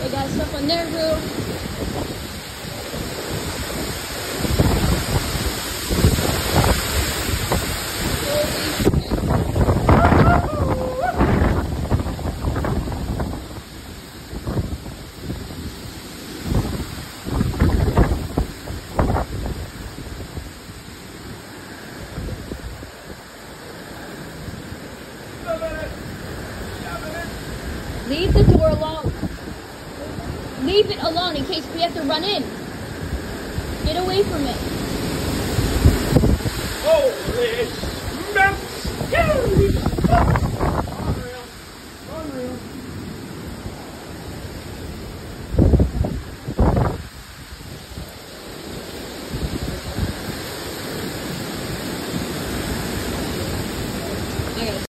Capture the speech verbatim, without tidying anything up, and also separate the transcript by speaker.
Speaker 1: They got stuff on their roof. Leave the door alone. Leave it alone in case we have to run in. Get away from it.
Speaker 2: Holy